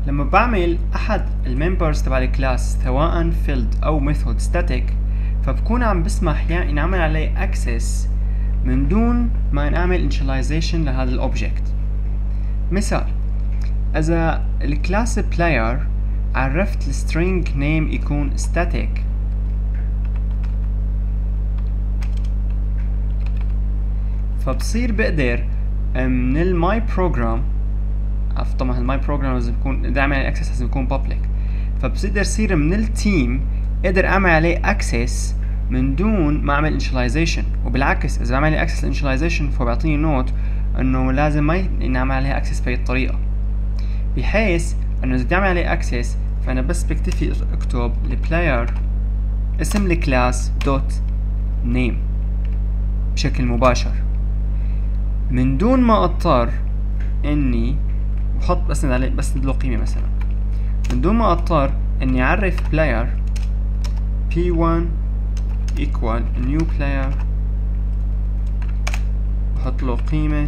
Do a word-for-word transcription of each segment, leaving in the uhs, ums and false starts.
لما بعمل احد الممبرز تبع الكلاس سواء فيلد او ميثود ستاتيك، فبكون عم بسمح يعني نعمل عليه اكسس من دون ما نعمل انشاليزيشن لهذا الاوبجكت. مثال، اذا الكلاس بلاير عرفت السترينج نيم يكون static، فبصير بقدر من الماي بروجرام، طبعا الماي بروجرام لازم يكون اذا اعمل عليه اكسس لازم يكون بابليك، فبقدر يصير من التيم اقدر اعمل عليه اكسس من دون ما اعمل انشاليزيشن. وبالعكس اذا بعمل عليه اكسس انشاليزيشن فبيعطيني نوت انه لازم ما نعمل عليها اكسس بهي الطريقه، بحيث انه اذا بدي اعمل عليه اكسس فانا بس بكتفي اكتب البلاير اسم الكلاس دوت نيم بشكل مباشر من دون ما اضطر اني بحط بس عليه بس له قيمه، مثلا من دون ما اضطر اني اعرف بلاير بي واحد equal new player بحط له قيمه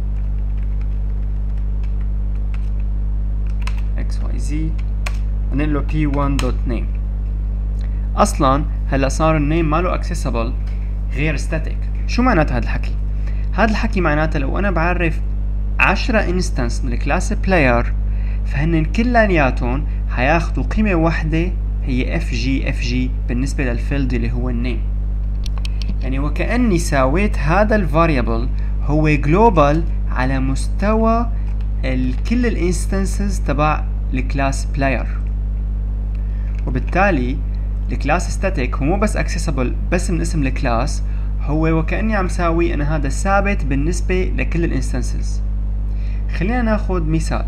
xyz ونقول له بي واحد دوت نيم. اصلا هلا صار النيم ماله accessible غير static. شو معنات هذا الحكي؟ هذا الحكي معناته لو انا بعرف عشرة انستنس من الكلاس بلاير فهن كلياتهم حياخدوا قيمة واحدة هي اف جي اف جي بالنسبة للفيلد اللي هو النيم. يعني وكأني ساويت هذا الفاريبل هو جلوبال على مستوى كل الانستنسز تبع الكلاس بلاير، وبالتالي الكلاس ستاتيك هو مو بس accessible بس من اسم الكلاس، هو وكأني عم ساوي انا هذا ثابت بالنسبة لكل الانستنسز. خلينا ناخد مثال،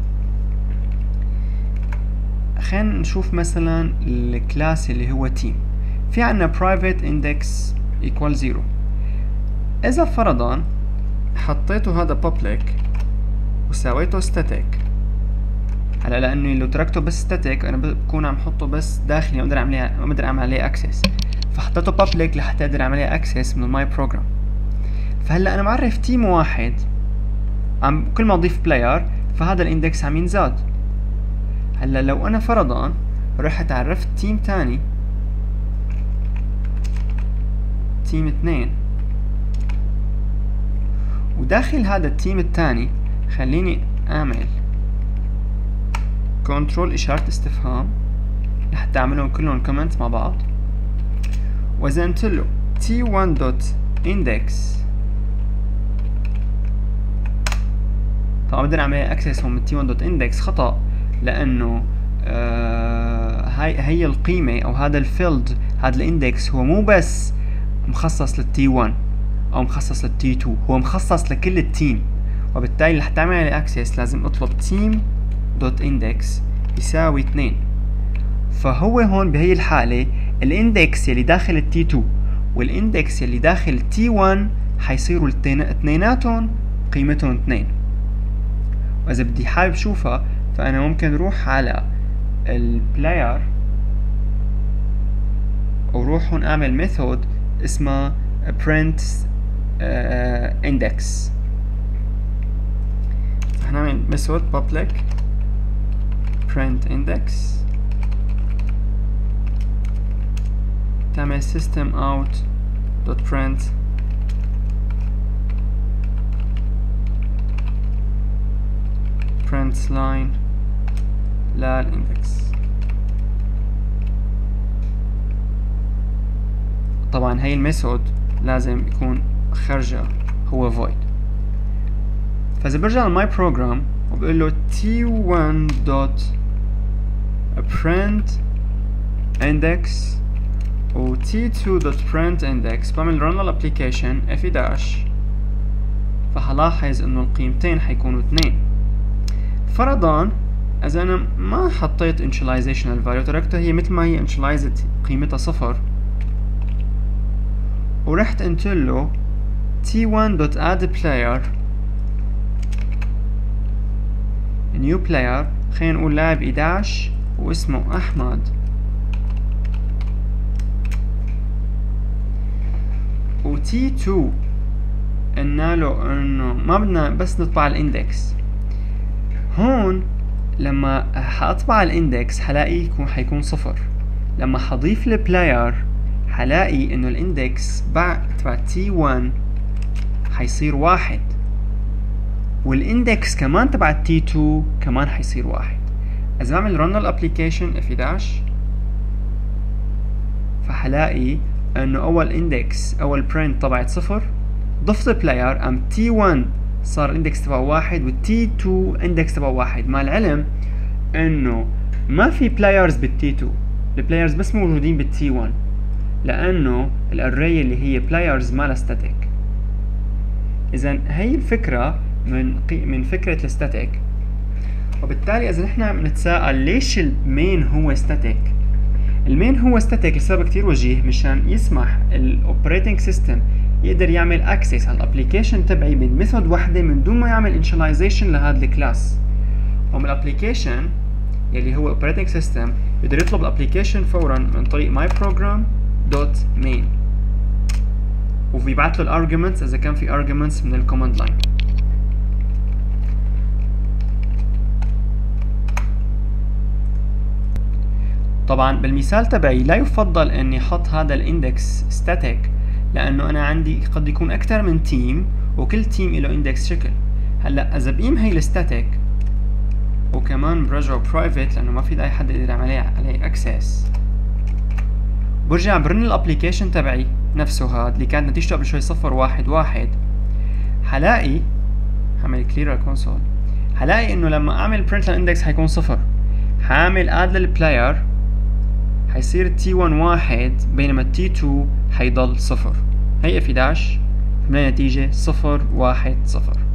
خلينا نشوف مثلا الكلاس اللي هو تيم، في عنا private index equal zero. اذا فرضا حطيته هذا public وساويته static، هلا لانه لو تركته بس static انا بكون عم حطه بس داخلي ما بقدر اعمل ما بقدر اعمل عليه access، فحطيته public لحتى اقدر اعمل عليه access من الماي بروجرام. فهلا انا معرف تيم واحد، عم كل ما اضيف بلاير فهذا الاندكس عم ينزاد. هلا لو انا فرضا رحت عرفت تيم تاني تيم اثنين، وداخل هذا التيم التاني خليني اعمل كنترول اشارة استفهام لحتى اعملهم كلهم كومنت مع بعض، وزنت له تي واحد دوت اندكس. طبعا بدنا نعمل اكسس هون من تي واحد دوت اندكس خطأ، لانه آه هاي هي القيمة او هذا الفيلد هذا الاندكس هو مو بس مخصص للتي واحد او مخصص للتي اثنين، هو مخصص لكل التيم، وبالتالي رح تعمل عليه اكسس لازم اطلب تيم دوت اندكس يساوي اثنين. فهو هون بهي الحالة الاندكس يلي داخل التي اثنين والاندكس يلي داخل التي واحد حيصيروا اثنيناتهم قيمتهم اثنين. واذا بدي حابب شوفها فانا ممكن روح على البلاير وروح هون اعمل ميثود اسمها print uh, index. هنعمل ميثود public print index تعمل system out dot print print line للاندكس. طبعا هي الميثود لازم يكون خرجها هو void. فاذا برجع للماي بروجرام وبقول له تي واحد دوت print index و تي اثنين دوت print index، بعمل run للابليكيشن اف داش، فحلاحظ انه القيمتين حيكونوا اثنين. فرضا اذا انا ما حطيت initialization للفاليو، تركتها هي مثل ما هي initialized قيمتها صفر، ورحت قلت له تي واحد دوت add player new player، خلينا نقول لاعب احد عشر واسمه احمد، و تي اثنين قلنا له انه ما بدنا بس نطبع الاندكس. هون لما حاطبع الاندكس حلاقي يكون حيكون صفر. لما حضيف البلاير حلاقي انه الاندكس بعد تبع تي واحد حيصير واحد، والاندكس كمان تبع تي اتنين كمان حيصير واحد. اذا بعمل رن الابليكيشن اف احد عشر فحلاقي انه اول اندكس اول برنت طبعت صفر، ضفت بلاير ام تي واحد صار الاندكس تبعه واحد والتي اتنين اندكس تبعه واحد، مع العلم انه ما في بلايرز بالتي اتنين، البلايرز بس موجودين بالتي واحد لانه الاري اللي هي بلايرز ما لها ستاتيك. اذا هي الفكره من قي... من فكره الستاتيك. وبالتالي اذا نحن بنتساءل ليش المين هو ستاتيك، المين هو ستاتيك لسبب كتير وجيه، مشان يسمح الاوبريتنج سيستم يقدر يعمل اكسس على الابليكيشن تبعي من ميثود وحده من دون ما يعمل انشاليزيشن لهذا الكلاس. ومن الابليكيشن يلي هو اوبريتنج سيستم يقدر يطلب الابليكيشن فورا من طريق my program دوت main، وبيبعت له الارجيومنتس اذا كان في arguments من الكوماند لاين. طبعا بالمثال تبعي لا يفضل اني احط هذا الاندكس ستاتيك، لانه انا عندي قد يكون اكثر من تيم وكل تيم له اندكس شكل. هلا اذا بقيم هي الستاتيك وكمان برجعه برايفت لانه ما في داعي حد يقدر يعمل عليه عليه اكسس، برجع برن الابليكيشن تبعي نفسه هذا اللي كانت نتيجته قبل شوي صفر واحد واحد، حلاقي هعمل كلير الكونسول، حلاقي انه لما اعمل برنت للاندكس حيكون صفر، حاعمل اد للبلاير حيصير تي واحد واحد بينما تي اتنين حيضل صفر. هي اف احد عشر عملنا نتيجة صفر واحد صفر.